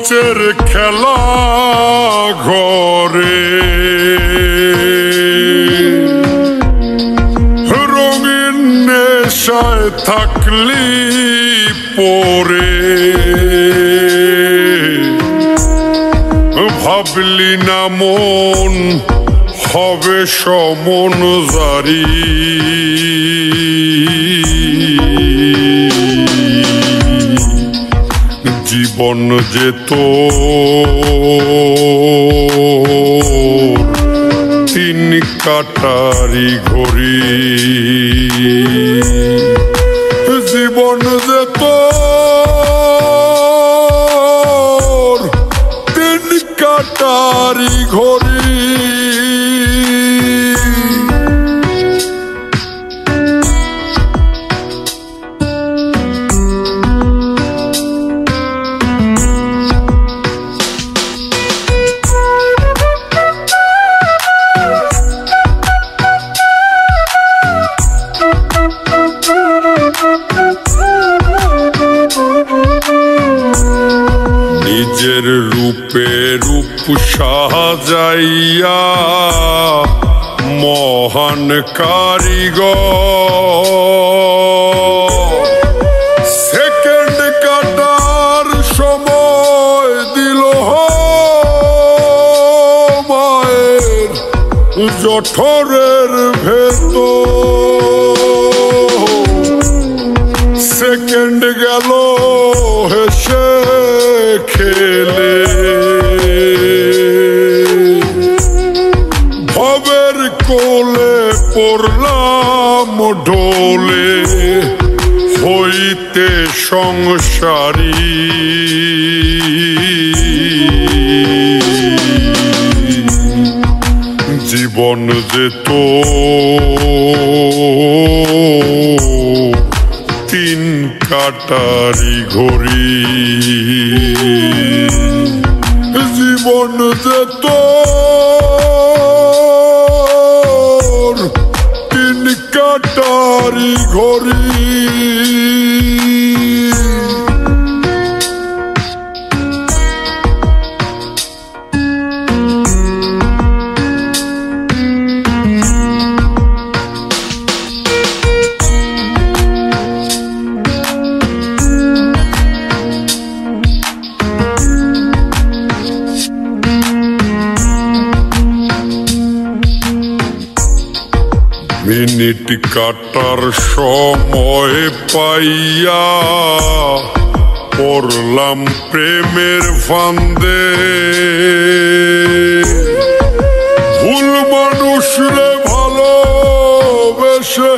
মঞ্চের খেলা ঘরে রঙিন নেশায় থাকলি পরে ভাবলি না মন হবে সমন জারি জীবন যে তোর তিন কাটারি ঘড়ি জীবন যে তোর তিন কাটারি ঘড়ি নিজের রূপে রূপ সাজাইয়া মহান কারিগর সেকেন্ড কাটার সময় দিল মায়ের জঠরের ভেতর সেকেন্ড গেল হেসে খেলে ভবের কোলে পড়লাম ঢোলে হইতে সংসারী জীবন যে তোর তিন কাটারি ঘড়ি জীবন যে তোর তিন কাটারি ঘড়ি মিনিট কাটার সময় পাইয়া পড়লাম প্রেমের ফান্দে ভুল মানুষ রে ভালোবেসে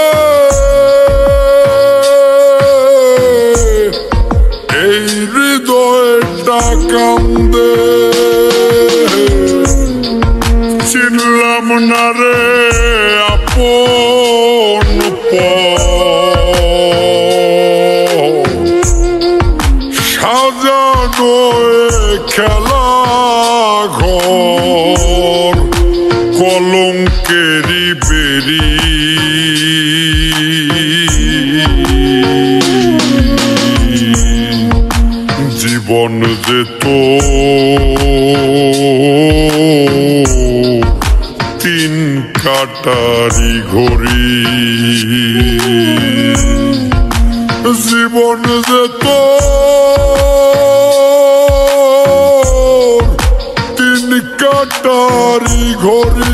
এই হৃদয়টা কান্দে চিনলাম না রে আপন সাজানো খেলা ঘর কলঙ্কেরি বেরি জীবন যে তোর তিন কাটারি ঘড়ি জীবন যে তোর তিন কাটারি ঘড়ি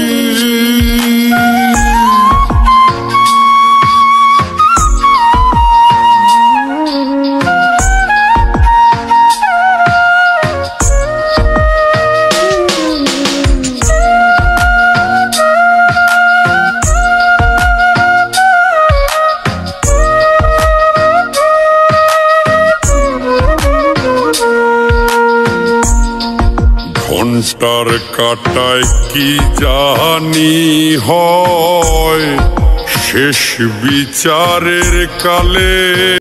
ঘন্টার কাটায় কি জানি হয় শেষ বিচারের কালে।